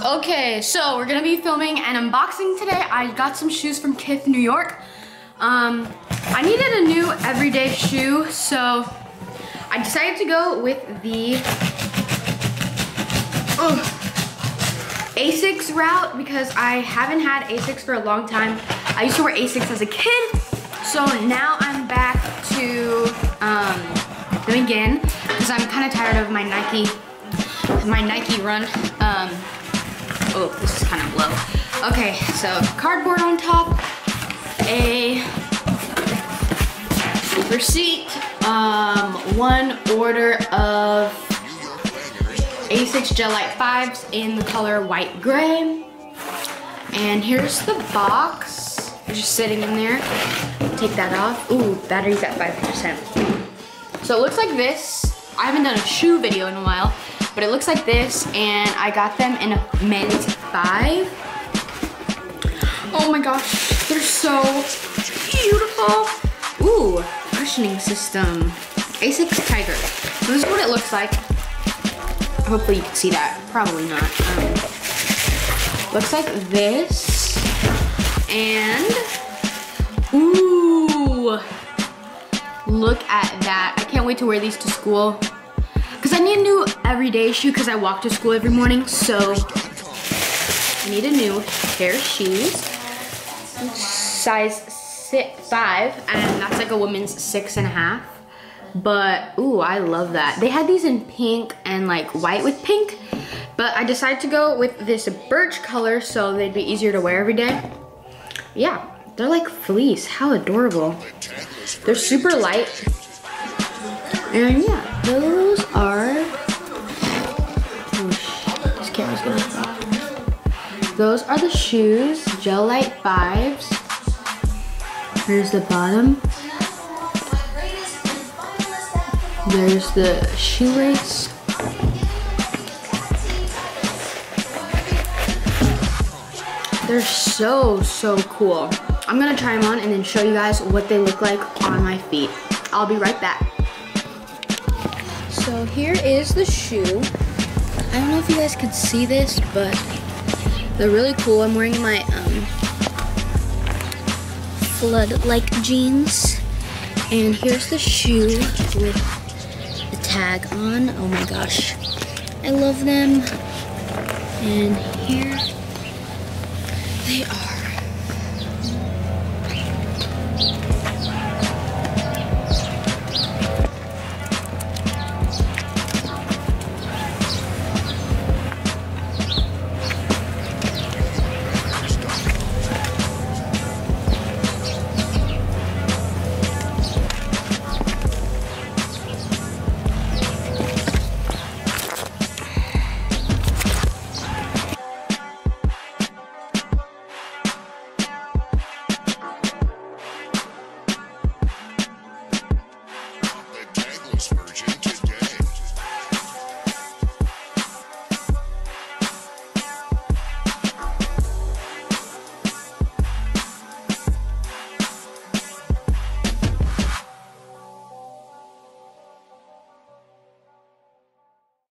Okay, so we're gonna be filming an unboxing today. I got some shoes from Kith, New York. I needed a new everyday shoe, so I decided to go with the Asics route because I haven't had Asics for a long time. I used to wear Asics as a kid, so now I'm back to them again because I'm kind of tired of my Nike run. Oh, this is kind of low. Okay, so cardboard on top, a receipt, one order of Asics Gel Lyte 5s in the color white gray. And here's the box, just sitting in there. Take that off. Ooh, battery's at 5%. So it looks like this. I haven't done a shoe video in a while, but it looks like this, and I got them in a men's 5. Oh my gosh, they're so beautiful. Ooh, cushioning system. Asics Tiger. So this is what it looks like. Hopefully you can see that. Probably not. Looks like this. And, ooh, look at that. I can't wait to wear these to school. Because I need a new everyday shoe because I walk to school every morning. So I need a new pair of shoes. Size 5, and that's like a woman's 6.5. But ooh, I love that. They had these in pink and like white with pink, but I decided to go with this birch color so they'd be easier to wear every day. Yeah, they're like fleece. How adorable. They're super light. And yeah, those are, this camera's gonna fall. Those are the shoes, Gel Lyte 5s. Here's the bottom. There's the shoelace. They're so cool. I'm gonna try them on and then show you guys what they look like on my feet. I'll be right back. So here is the shoe. I don't know if you guys could see this, but they're really cool. I'm wearing my flood-like jeans. And here's the shoe with the tag on. Oh my gosh, I love them. And here they are.